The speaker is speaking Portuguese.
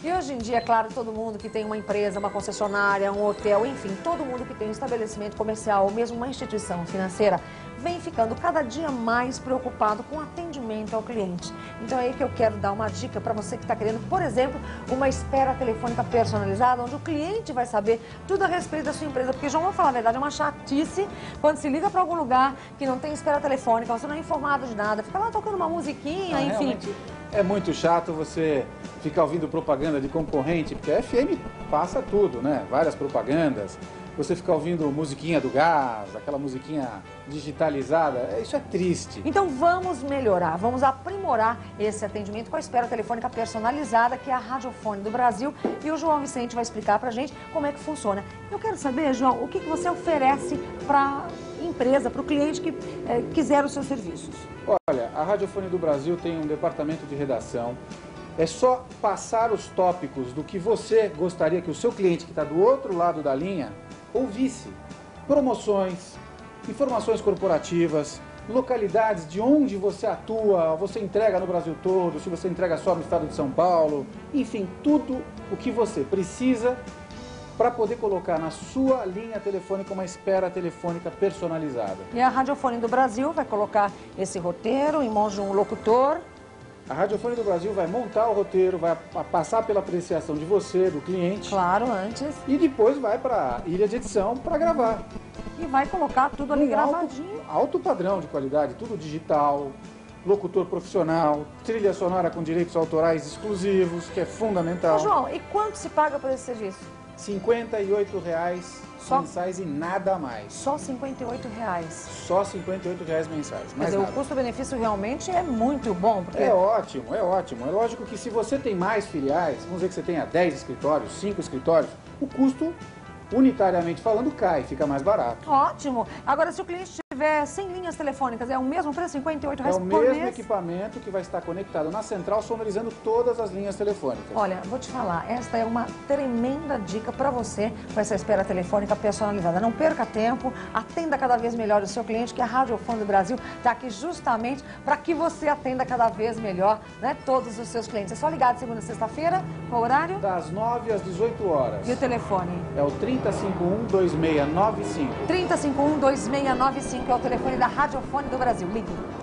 E hoje em dia, é claro, todo mundo que tem uma empresa, uma concessionária, um hotel, enfim, todo mundo que tem um estabelecimento comercial ou mesmo uma instituição financeira, vem ficando cada dia mais preocupado com o atendimento ao cliente. Então é aí que eu quero dar uma dica para você que está querendo, por exemplo, uma espera telefônica personalizada, onde o cliente vai saber tudo a respeito da sua empresa. Porque, João, vamos falar a verdade, é uma chatice quando se liga para algum lugar que não tem espera telefônica, você não é informado de nada, fica lá tocando uma musiquinha, enfim. É muito chato você ficar ouvindo propaganda de concorrente, porque a FM passa tudo, né? Várias propagandas. Você ficar ouvindo musiquinha do gás, aquela musiquinha digitalizada, isso é triste. Então vamos melhorar, vamos aprimorar esse atendimento com a espera telefônica personalizada, que é a Radiofone do Brasil, e o João Vicente vai explicar pra gente como é que funciona. Eu quero saber, João, o que você oferece para empresa, para o cliente que quiser os seus serviços? Olha, a Radiofone do Brasil tem um departamento de redação. É só passar os tópicos do que você gostaria que o seu cliente, que está do outro lado da linha, ouvisse. Promoções, informações corporativas, localidades de onde você atua, você entrega no Brasil todo, se você entrega só no estado de São Paulo, enfim, tudo o que você precisa para poder colocar na sua linha telefônica uma espera telefônica personalizada. E a Radiofone do Brasil vai colocar esse roteiro em mãos de um locutor. A Radiofone do Brasil vai montar o roteiro, vai passar pela apreciação de você, do cliente. Claro, antes. E depois vai para a ilha de edição para gravar. E vai colocar tudo ali gravadinho. Alto padrão de qualidade, tudo digital, locutor profissional, trilha sonora com direitos autorais exclusivos, que é fundamental. Ô, João, e quanto se paga por esse serviço? R$ 58,00 mensais e nada mais. Só R$ 58,00? Só R$ 58,00 mensais. Quer dizer, o custo-benefício realmente é muito bom. Porque... É ótimo, é ótimo. É lógico que se você tem mais filiais, vamos dizer que você tenha 10 escritórios, 5 escritórios, o custo, unitariamente falando, cai, fica mais barato. Ótimo. Agora, se o cliente tiver 100 linhas telefônicas, é o mesmo preço, R$ 58,00 por mês? É o mesmo equipamento que vai estar conectado na central, sonorizando todas as linhas telefônicas. Olha, vou te falar, esta é uma tremenda dica para você, com essa espera telefônica personalizada. Não perca tempo, atenda cada vez melhor o seu cliente, que a Radiofone do Brasil está aqui justamente para que você atenda cada vez melhor, né, todos os seus clientes. É só ligar de segunda a sexta-feira, qual o horário? Das 9 às 18 horas. E o telefone? É o 3051-2695. 3051-2695 é o telefone da Radiofone do Brasil. Ligue.